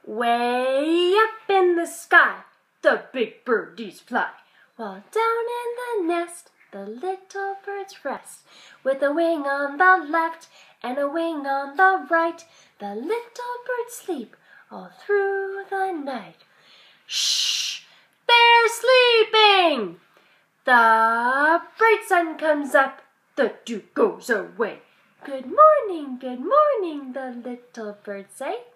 Way up in the sky, the big birdies fly, while down in the nest, the little birds rest. With a wing on the left and a wing on the right, the little birds sleep all through the night. Shh! They're sleeping! The bright sun comes up, the dew goes away. Good morning, the little birds say.